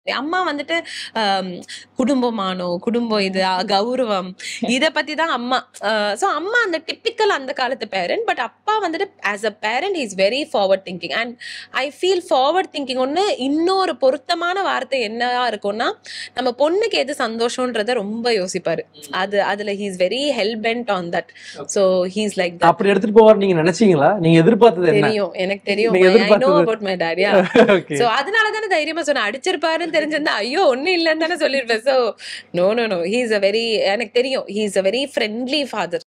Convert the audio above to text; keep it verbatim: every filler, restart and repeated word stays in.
அம்மா வந்துட்டு குடும்பமானோ குடும்பம் இது கௌரவம் இத பத்தி தான் அம்மா. சோ அம்மா அந்த டிப்பிக்கல் அந்த காலத்து பேரண்ட். பட் அப்பா வந்துட்டு as a parent is very forward thinking. And I feel forward thinking ஒன்னு இன்னொரு பொருத்தமான வார்த்தை என்னவா இருக்கும்னா, நம்ம பொண்ணுக்கு எது சந்தோஷம்ன்றத ரொம்ப யோசிப்பாரு. அது அதுல he is very hell bent on that. So he is like that. அப்படி எடுத்துட்டு போவார் நீங்க நினைச்சீங்களா? நீங்க எதிர்பார்த்தது என்ன? தெரியும், எனக்கு தெரியும். I know about my dad. Yeah. So அதனால தான தைரியமா சொன்ன. அடிச்சிருப்பாருன்னு தெரிஞ்சிருந்தா ஐயோ ஒண்ணு இல்லன்னு தானே சொல்லிருப்பேன். So no no no he is a very எனக்கு தெரியும் he is a very friendly father.